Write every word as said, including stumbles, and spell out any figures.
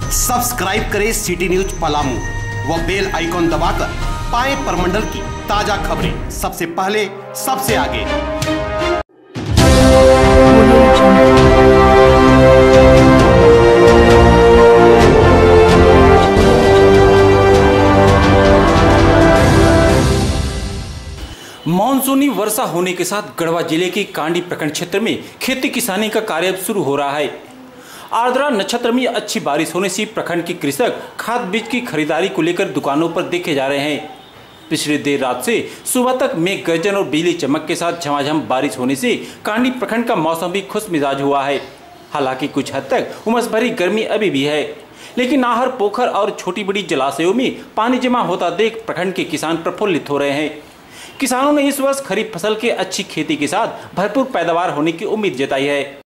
Subscribe करें city news Palamu व bell icon दबाकर पाएं परमंडल की ताजा खबरें सबसे पहले सबसे आगे। मानसूनी वर्षा होने के साथ गढ़वा जिले के कांडी प्रखंड क्षेत्र में खेती किसानी का कार्य अब शुरू हो रहा है। आर्द्रा नक्षत्र में अच्छी बारिश होने से प्रखंड के कृषक खाद बीज की खरीदारी को लेकर दुकानों पर देखे जा रहे हैं। पिछले देर रात से सुबह तक मेघ गर्जन और बिजली चमक के साथ झमाझम बारिश होने से कांडी प्रखंड का मौसम भी खुश मिजाज हुआ है। हालांकि कुछ हद तक उमस भरी गर्मी अभी भी है, लेकिन नाहर, पोखर और छोटी बड़ी जलाशयों में पानी जमा होता देख प्रखंड के किसान प्रफुल्लित हो रहे हैं। किसानों ने इस वर्ष खरीफ फसल के अच्छी खेती के साथ भरपूर पैदावार होने की उम्मीद जताई है।